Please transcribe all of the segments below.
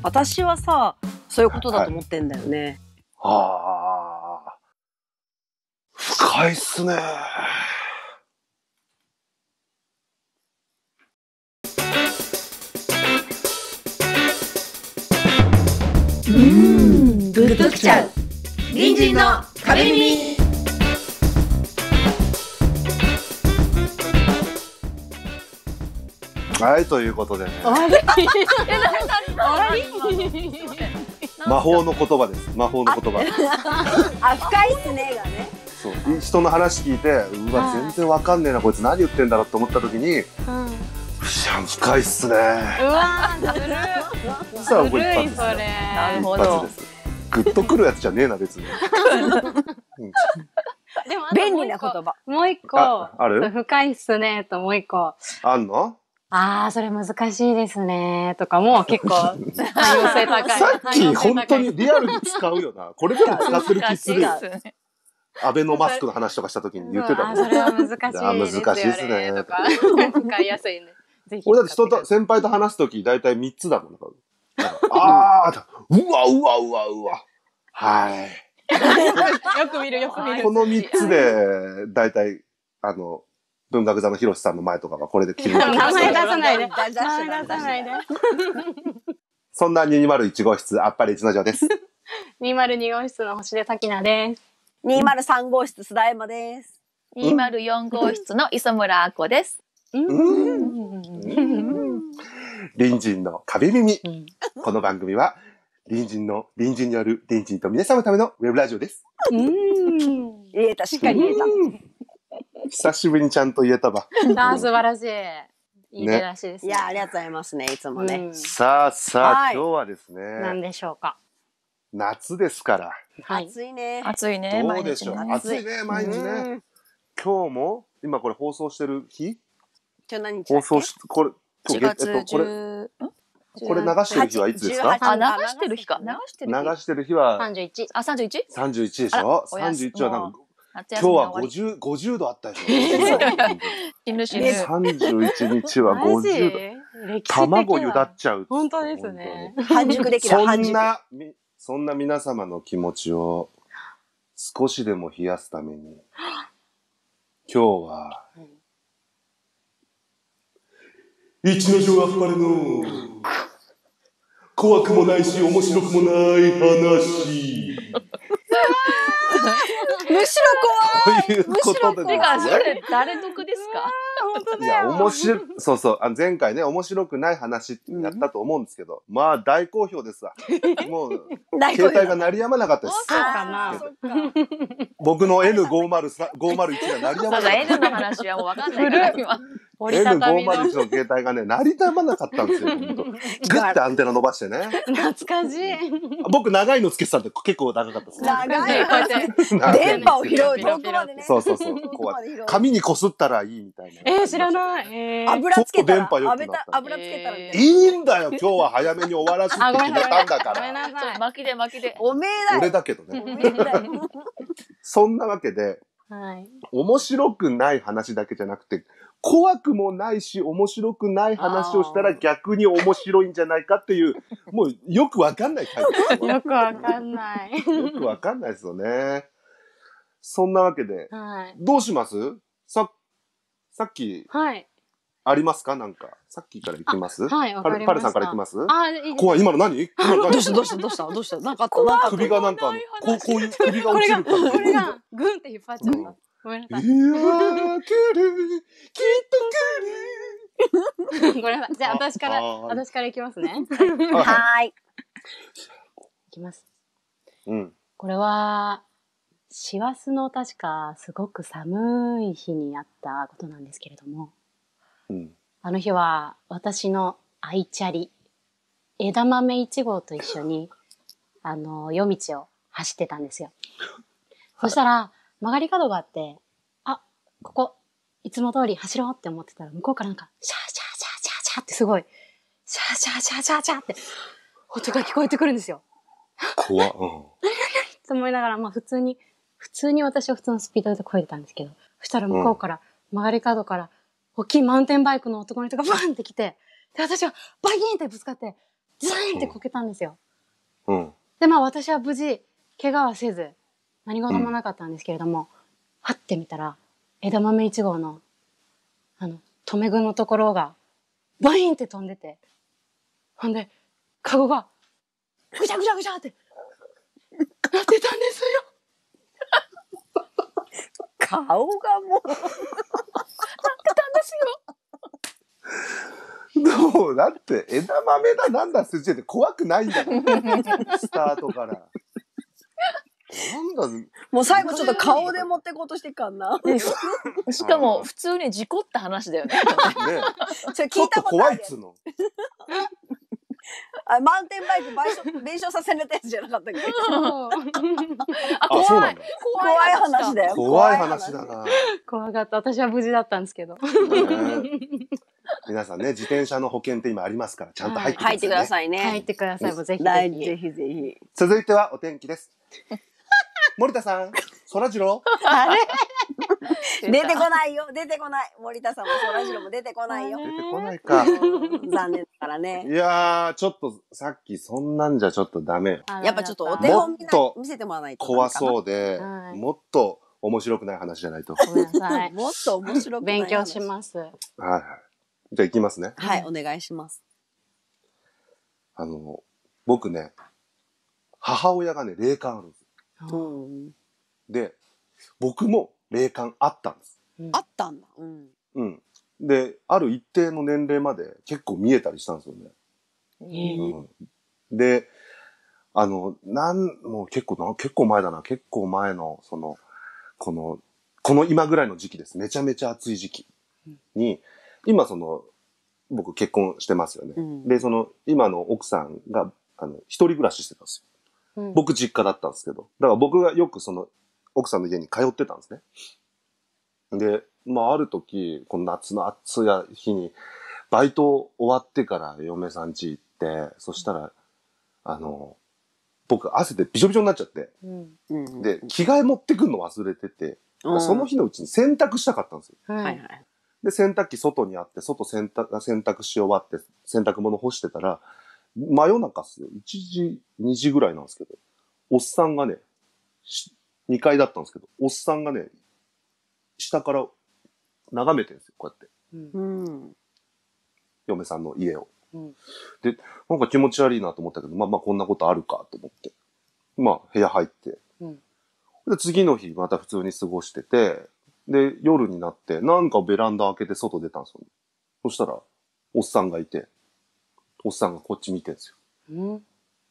私はさ、そういうことだと思ってんだよね。 ああ、深いっすね。 グッときちゃう隣人の壁耳。 はい、ということでね、 あれ魔法の言葉です。魔法の言葉。 あ、深いっすねがね。 そう、人の話聞いて、うわ、全然わかんねえな、こいつ何言ってんだろうと思った時に、深いっすね。 うわー、ずるそしたら僕一発です。 いそれ。 なるほ一発どで。す。グッとくるやつじゃねえな、別に。 でもあと便利な言葉。 もう一個、 ある深いっすねともう一個、 あんのそれ難しいですねとかも結構汎用性高い。 さっき本当にリアルに使うよな。これでも使ってる気するよ。アベノマスクの話とかした時に言ってたもん。 それは難しいですよね。 難しいっすねとか使いやすいね。ぜひ。 俺だって先輩と話す時大体3つだもん。ああ、うわ。はい。 よく見る。 この3つで大体文学座の広瀬さんの前とかはこれで決めて名前出さないで。 出さないで。 そんな201号室あっぱれ一の城です。 202号室の星出咲菜です。 203号室須田山です。 204号室の磯村あこです。 隣人の壁耳。この番組は隣人による隣人と皆様のためのウェブラジオです。 言えた、しっかり言えた。 久しぶりにちゃんと言えたわ。 素晴らしい。いい出だしですね。 いや、ありがとうございますね、いつもね。 さあ、 はい今日はですね、 何でしょうか。 夏ですから。 暑いね。 暑いね、 どうでしょう。暑いね、毎日ね。今日も、今これ放送してる日？ 今日何日だっけ？ 放送し、これ、 4月これ流してる日はいつですか？ あ、流してる日か。流してる日は、 31。 あ、31？ 31でしょ？ 31はなんか、今日は50度あったでしょ。 死ぬ。 31日は50度。卵ゆだっちゃう。 本当ですね。 半熟できる。 そんな皆様の気持ちを少しでも冷やすために、今日は、一の城あっぱれの怖くもないし面白くもない話。 むしろ怖い。 ということでてか、それ誰得ですか？ 本当いや、そう、前回ね、面白くない話ってやったと思うんですけど、まあ、大好評ですわ。もう、携帯が鳴りやまなかったです。 そうかな。 僕の N501 が鳴りやまなかった。 N の話はもうわかんないから今。 N501 の携帯がね、鳴りやまなかったんですよ、ほんと。グッてアンテナ伸ばしてね。 懐かしい。 僕、長いのつけてたんで結構長かったですね。 長い。電波を拾う。遠くまでね。 そう。紙にこすったらいいみたいな。 知らない。 油つけたら。 ちょっと電波良くなった油つけたら。 いいんだよ、今日は早めに終わらすって決めたんだかごめんら。 なさい。 巻きで。 おめえだよ。 俺だけどね。 おめえだよ。 そんなわけで、面白くない話だけじゃなくて、怖くもないし、面白くない話をしたら逆に面白いんじゃないかっていう、もうよくわかんないタイプですよ。 よくわかんない。 よくわかんないですよね。そんなわけで、どうします？さっき、ありますか？なんか、さっきから行きます？ はい、わかりました。 パルさんから行きます？ いい怖い、今の何？ どうしたなんかあった？ 首がなんか、こういう首が落ちる感じ。 これが、グンって引っ張っちゃった。ごめんなさい。 来る、きっと来る。 ごめんなさい。じゃあ、私から行きますね。 はい。 いきます。 うん。 これは、師走の確かすごく寒い日にあったことなんですけれども、あの日は私の愛チャリ、枝豆1号と一緒に、夜道を走ってたんですよ。そしたら、曲がり角があって、ここ、いつも通り走ろうって思ってたら、向こうからなんか、シャーシャーシャーシャーシャーってすごい、シャーシャーシャーシャーシャーって音が聞こえてくるんですよ。 怖っ。 と思いながら、普通に私は普通のスピードで越えてたんですけど、そしたら向こうから、曲がり角から、大きいマウンテンバイクの男の人がバーンって来て、で、私はバギーンってぶつかって、 ザーンってこけたんですよ。 うん。 で、まあ私は無事、怪我はせず、何事もなかったんですけれども、はってみたら、枝豆1号の、留め具のところが、バインって飛んでて、ほんで、カゴが、ぐちゃぐちゃぐちゃって、なってたんですよ。 顔がもう。なってたんですよ。どうだって枝豆だなんだって怖くないんだもん。スタートから。なんだもう最後ちょっと顔で持ってこうとしてっかんな。 しかも普通に事故った話だよね。 ねそれちょっと聞いたことある怖いっつうの。 マウンテンバイク弁償させられたやつじゃなかったっけ？ あ、そうなんだ。 怖い話だよ。 怖い話だな。 怖かった。私は無事だったんですけど。 皆さんね、自転車の保険って今ありますから、ちゃんと入って入ってくださいね。 入ってください。もうぜひぜぜひぜひ。 続いてはお天気です。森田さん、そらジロー。 あれ出てこないよ。出てこない。森田さんもそらジローも出てこないよ。 出てこないか。 残念だからね。 いやー、ちょっとさっきそんなんじゃちょっとダメよ。 やっぱちょっとお手本見せてもらわないと。 怖そうで、もっと面白くない話じゃないと。 ごめんなさい。 もっと面白くない話。 勉強します。はいはい。じゃあ行きますね。 はい、お願いします。 僕ね、母親がね、霊感あるんですよ。 で、僕も霊感あったんです。 あったんだ。 うん。で、ある一定の年齢まで結構見えたりしたんですよね。で、もう結構前だな。結構前の、この今ぐらいの時期です。めちゃめちゃ暑い時期に、今僕結婚してますよね。で、今の奥さんが、一人暮らししてたんですよ。僕実家だったんですけど。だから僕がよく奥さんの家に通ってたんですね。で、まあある時、この夏の暑い日に、バイト終わってから嫁さん家行って、そしたら、僕汗でびしょびしょになっちゃって、で、着替え持ってくんの忘れてて、その日のうちに洗濯したかったんですよ。 はいはい。 で、洗濯機外にあって、洗濯し終わって、洗濯物干してたら、真夜中っすよ。1時、2時ぐらいなんですけど、おっさんがね、2階だったんですけど、おっさんがね、下から眺めてるんですよ、こうやって。嫁さんの家を。で、なんか気持ち悪いなと思ったけど、まあこんなことあるかと思って。まあ部屋入って。で、次の日また普通に過ごしてて、で、夜になって、なんかベランダ開けて外出たんですよ。そしたら、おっさんがいて、おっさんがこっち見てるんですよ。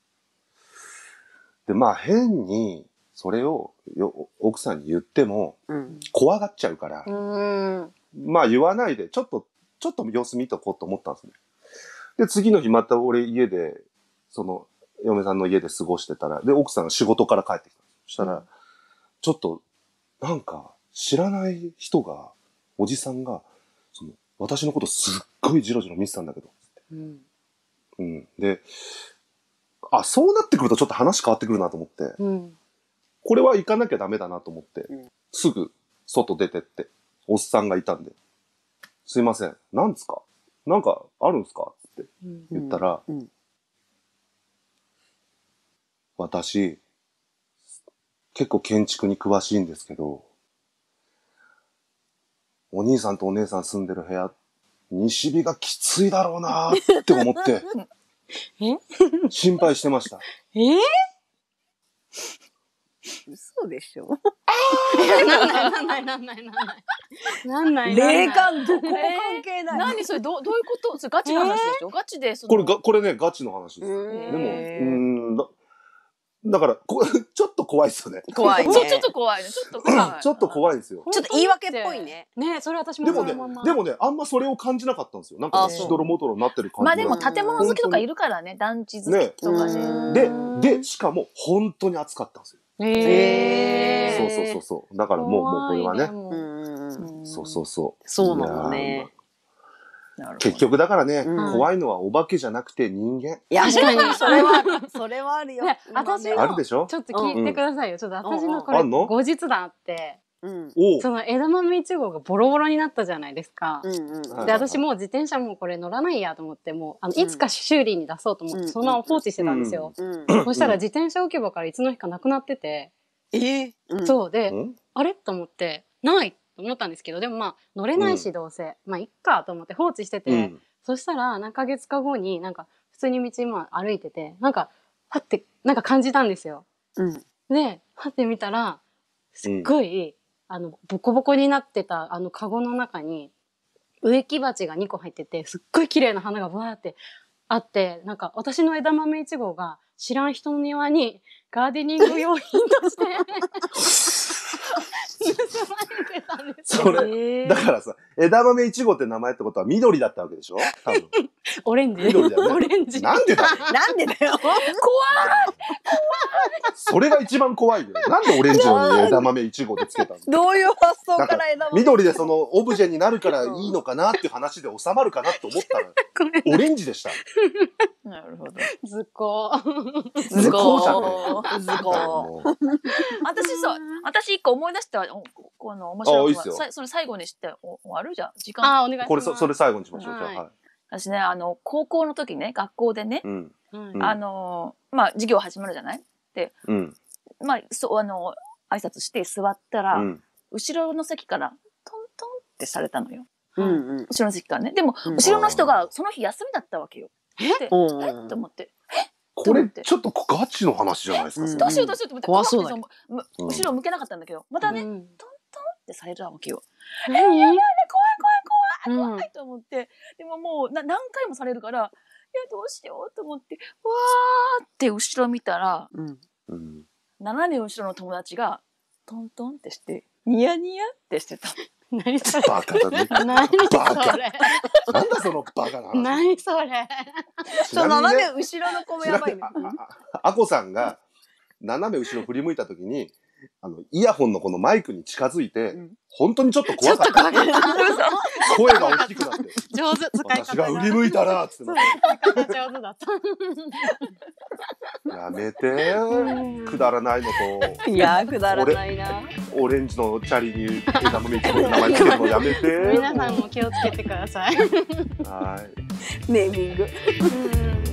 で、まあ変に、それを奥さんに言っても、怖がっちゃうから、まあ言わないで、ちょっと様子見とこうと思ったんですね。で、次の日また俺家で、嫁さんの家で過ごしてたら、で、奥さんが仕事から帰ってきた。そしたら、ちょっと、なんか、知らない人が、おじさんが、私のことすっごいジロジロ見てたんだけど、で、そうなってくるとちょっと話変わってくるなと思って、これは行かなきゃダメだなと思って、すぐ外出てって、おっさんがいたんで、すいません、なんですか？なんかあるんですか？って言ったら、私、結構建築に詳しいんですけど、お兄さんとお姉さん住んでる部屋、西日がきついだろうなーって思って、心配してました。 嘘でしょ？ なんない。 霊感どこも関係ない。 何それどういうこと？それガチの話でしょ？ガチでこれね、ガチの話です。でも、だからちょっと怖いですよね。 怖いね。 ちょっと怖いね。ちょっと怖いんですよ。 ちょっと言い訳っぽいね。 ね、それ私もでもね、あんまそれを感じなかったんですよ。なんかしどろもどろになってる感じ。 まあでも建物好きとかいるからね、団地好きとかね。 で、しかも本当に暑かったんですよ。そう。だからもうこれはね。そう。 そうなのね。 結局だからね、怖いのはお化けじゃなくて人間。 いや、確かに、それはあるよ。 私あるでしょ？ ちょっと聞いてくださいよ。ちょっと私のこれ、後日談あって、 その枝豆1号がボロボロになったじゃないですか。で、私もう自転車もうこれ乗らないやと思って、もう、いつか修理に出そうと思って、そのまま放置してたんですよ。そしたら自転車置き場からいつの日かなくなってて、そうで、あれと思って、ないと思ったんですけど、でもまあ、乗れないしどうせ、まあ、いっかと思って放置してて、そしたら何ヶ月か後になんか、普通に道今歩いてて、なんか、はってなんか感じたんですよ。で、はってみたら、すっごい、ボコボコになってたカゴの中に、植木鉢が2個入ってて、すっごい綺麗な花がわーってあって、なんか私の枝豆1号が知らん人の庭にガーデニング用品として盗まれてたんですよ。 それ、だからさ、枝豆1号って名前ってことは緑だったわけでしょ多分。 オレンジ。 緑だよね。 オレンジ。 なんでだよ。 なんでだよ。怖い。 それが一番怖いよ。なんでオレンジの枝豆1号でつけたの？ どういう発想から枝豆？ 緑でそのオブジェになるからいいのかなっていう話で収まるかなと思ったら、オレンジでした。 なるほど。 図工。 図工じゃねえ。 図工。私一個思い出した、この面白いのは、それ最後にして終わるじゃん。時間。 あ、お願いします。 これそれ最後にしましょう。じゃあ、はい。 私ね、高校の時ね、学校でね、まあ、授業始まるじゃない？で、まあ、挨拶して座ったら、後ろの席からトントンってされたのよ。後ろの席からね。でも、後ろの人がその日休みだったわけよ。で、と思って。 これ、ちょっとガチの話じゃないですか。 どうしようと思って、怖そうだ。後ろ向けなかったんだけど、またね、トントンってされたわけよ。やばい、怖いと思って、でももう何回もされるから、いや、どうしようと思って、わーって後ろ見たら、斜め後ろの友達がトントンってして、ニヤニヤってしてた。 何それ？ バカだね。 何それ？ なんだそのバカな話。 何それ？ 斜め後ろの子もやばいね。 あこさんが斜め後ろ振り向いたときに、イヤホンのこのマイクに近づいて、本当にちょっと怖かった。声が大きくなって。 上手、使い方。 私が振り向いたら、つって。 使い方上手だった。 やめて、くだらないのと。 いや、くだらないな。 オレンジのチャリに枝豆1個の名前つけるのやめて。 皆さんも気をつけてください。 はい。 ネーミング。